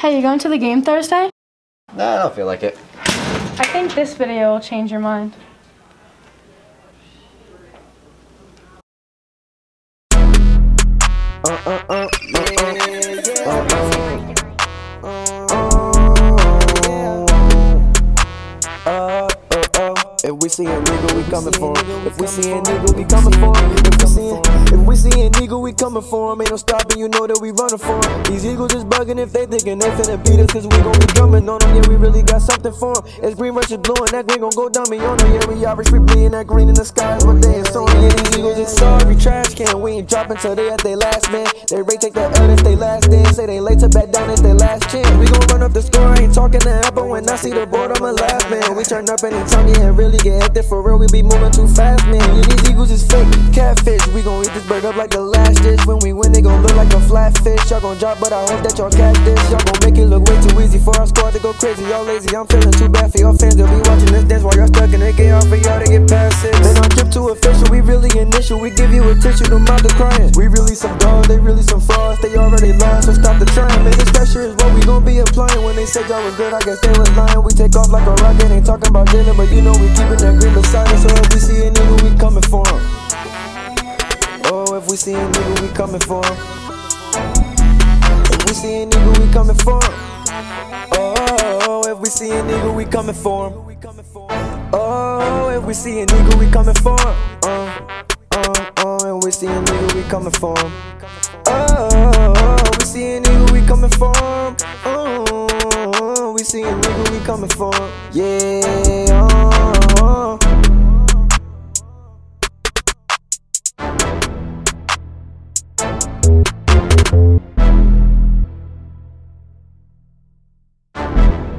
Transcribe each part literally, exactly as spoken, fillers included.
Hey, you going to the game Thursday? Nah, I don't feel like it. I think this video will change your mind. Uh, uh, uh, yeah, uh, uh, uh, If we see a nigga, we coming for him. If we see a nigga, we coming for him. If we see a, if we see a nigga, we coming for him. Ain't no stopping, you know that we running for him. These eagles just bugging if they thinking they finna beat us, cause we gon' be drumming on them. Yeah, we really got something for them. It's green versus blue, and that green gon' go dummy on them. Yeah, we Irish, we bleeding that green in the sky is what they is on. Yeah, these eagles is sorry, trash can. We ain't dropping till they at their last man. They rate take that L, that's they last dance. Say they late to back down, it's their last chance. We gon' run up the score, I ain't talking that, but when I see the board, I'ma laugh, man. We turn up anytime, yeah, really get hectic for real. We be moving too fast, man. Yeah, these eagles is fake catfish. We gon' eat this bird up like the last dish. When we win, they gon' look like a flat fish. Y'all gon' drop, but I hope that y'all catch this. Y'all gon' make it look way too easy for our squad to go crazy. Y'all lazy, I'm feeling too bad for your fans. They'll be watching this dance while y'all stuck in the chaos for y'all to get past it. Man, our drip too official, we really initial. We give you a tissue, them out the crying. We really some dogs, they really some frauds. They already lost, so stop the trying. Man, this pressure is what we gon' be applying. When they said y'all was good, I guess they was lying. We take off like a rocket, ain't talking about dealing, but you know we keeping that green beside us. So if we see a nigga, we coming for him. Oh, if we see a nigga, we coming for him. If we see a nigga, we coming for him. Oh, if we see a nigga, we coming for him. Oh, if we see a nigga, we coming for him. Uh, uh, uh, if we see a nigga, we coming for him. Oh, we see a nigga, we coming for him. Oh, we see a nigga, we coming for him. Yeah, uh, uh.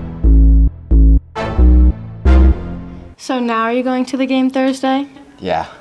So now are you going to the game Thursday? Yeah.